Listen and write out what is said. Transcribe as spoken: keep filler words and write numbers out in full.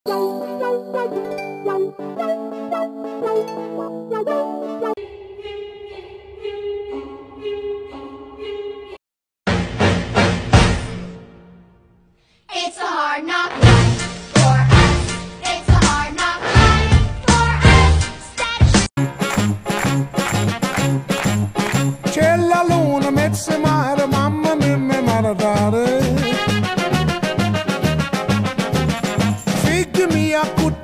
It's a hard knock life for us. It's a hard knock life for us. C'è la luna, mezza mare, mamma mia, mi maradare. Figli mia,